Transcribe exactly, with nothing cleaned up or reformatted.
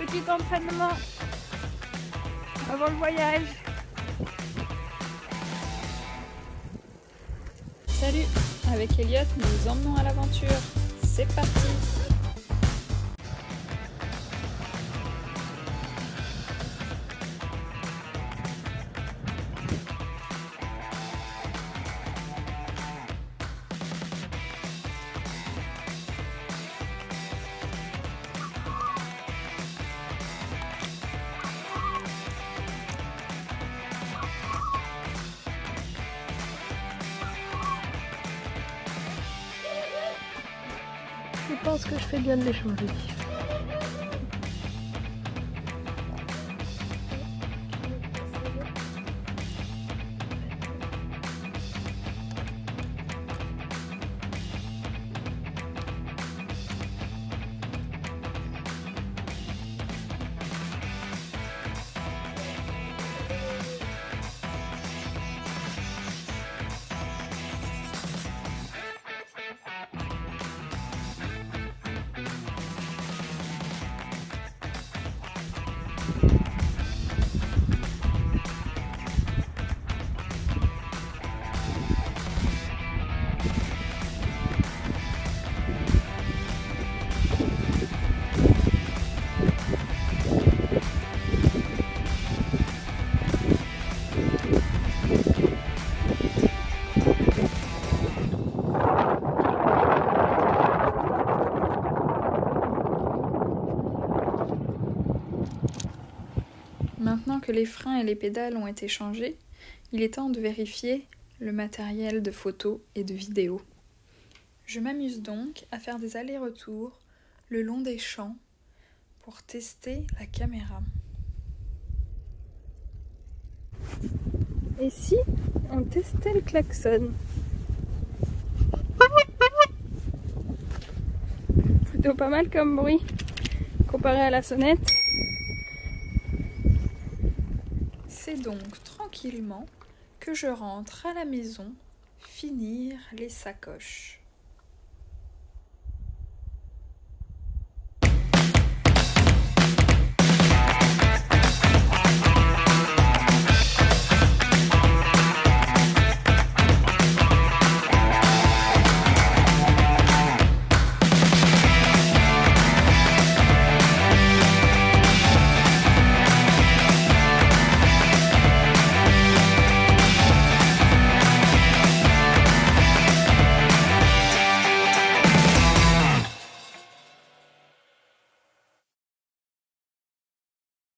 petit entraînement avant le voyage. Salut! Avec Elliot, nous nous emmenons à l'aventure. C'est parti! Je pense que je fais bien de les changer. Maintenant que les freins et les pédales ont été changés, il est temps de vérifier le matériel de photos et de vidéos. Je m'amuse donc à faire des allers-retours le long des champs pour tester la caméra. Et si on testait le klaxon? Plutôt pas mal comme bruit comparé à la sonnette. C'est donc tranquillement que je rentre à la maison finir les sacoches.